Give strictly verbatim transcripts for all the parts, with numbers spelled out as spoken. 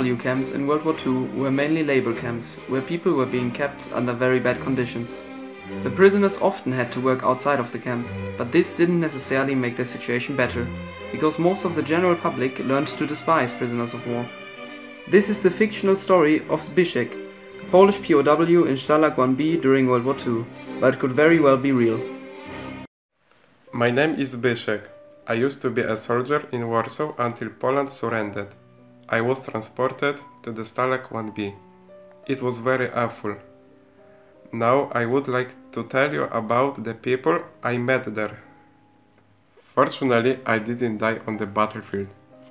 W camps in World War Two were mainly labor camps, where people were being kept under very bad conditions. The prisoners often had to work outside of the camp, but this didn't necessarily make their situation better, because most of the general public learned to despise prisoners of war. This is the fictional story of Zbyszek, a Polish P O W in Stalag one B during World War Two, but it could very well be real. My name is Zbyszek. I used to be a soldier in Warsaw until Poland surrendered. I was transported to the Stalag one B. It was very awful. Now I would like to tell you about the people I met there. Fortunately, I didn't die on the battlefield.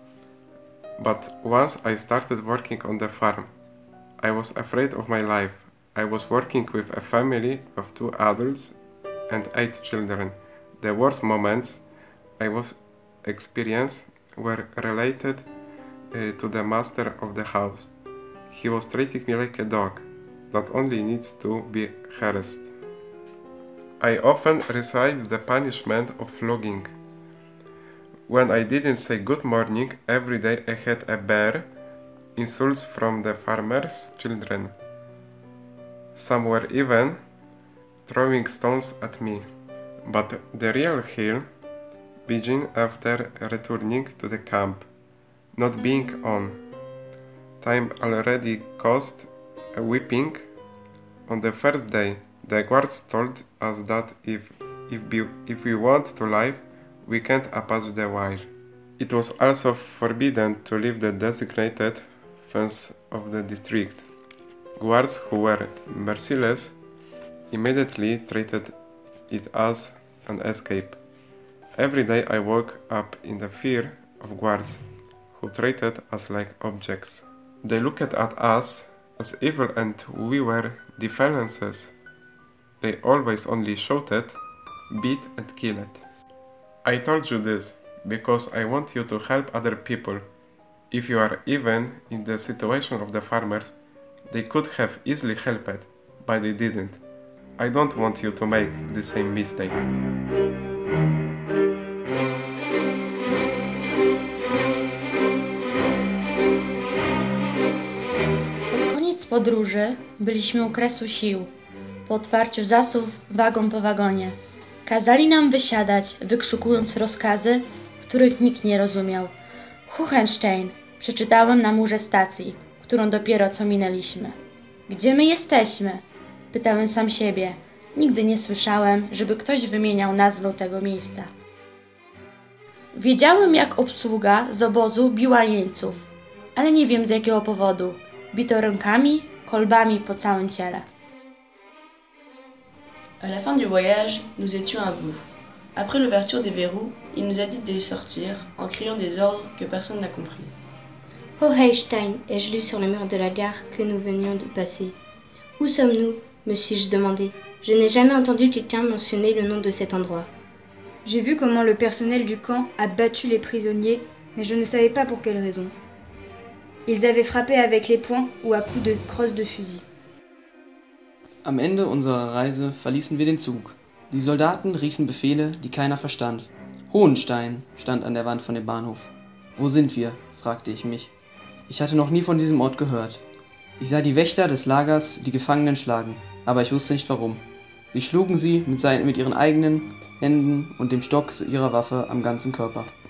But once I started working on the farm, I was afraid of my life. I was working with a family of two adults and eight children. The worst moments I was experienced were related uh, to the master of the house. He was treating me like a dog that only needs to be harassed. I often received the punishment of flogging. When I didn't say good morning every day, I had a bear, insults from the farmers' children. Some were even throwing stones at me. But the real hell began after returning to the camp, not being on. Time already caused a whipping. On the first day, the guards told us that if, if, we, if we want to live, we can't approach the wire. It was also forbidden to leave the designated fence of the district. Guards who were merciless immediately treated it as an escape. Every day I woke up in the fear of guards who treated us like objects. They looked at us as evil and we were defenseless. They always only shouted, beat and killed. I told you this because I want you to help other people. If you are even in the situation of the farmers, they could have easily helped, but they didn't. I don't want you to make the same mistake. Pod koniec podróży byliśmy u kresu sił. Po otwarciu zasów wagon po wagonie. Kazali nam wysiadać, wykrzykując rozkazy, których nikt nie rozumiał. Hohenstein przeczytałem na murze stacji, którą dopiero co minęliśmy. Gdzie my jesteśmy? Pytałem sam siebie. Nigdy nie słyszałem, żeby ktoś wymieniał nazwę tego miejsca. Wiedziałem, jak obsługa z obozu biła jeńców, ale nie wiem z jakiego powodu. Bito rękami, kolbami po całym ciele. À la fin du voyage, nous étions à bout. Après l'ouverture des verrous, il nous a dit de sortir en criant des ordres que personne n'a compris. Hohenstein, ai-je lu sur le mur de la gare que nous venions de passer. Où sommes-nous? Me suis-je demandé. Je n'ai jamais entendu quelqu'un mentionner le nom de cet endroit. J'ai vu comment le personnel du camp a battu les prisonniers, mais je ne savais pas pour quelle raison. Ils avaient frappé avec les poings ou à coups de crosse de fusil. Am Ende unserer Reise verließen wir den Zug. Die Soldaten riefen Befehle, die keiner verstand. Hohenstein stand an der Wand von dem Bahnhof. Wo sind wir? Fragte ich mich. Ich hatte noch nie von diesem Ort gehört. Ich sah die Wächter des Lagers die Gefangenen schlagen, aber ich wusste nicht warum. Sie schlugen sie mit, seinen, mit ihren eigenen Händen und dem Stock ihrer Waffe am ganzen Körper.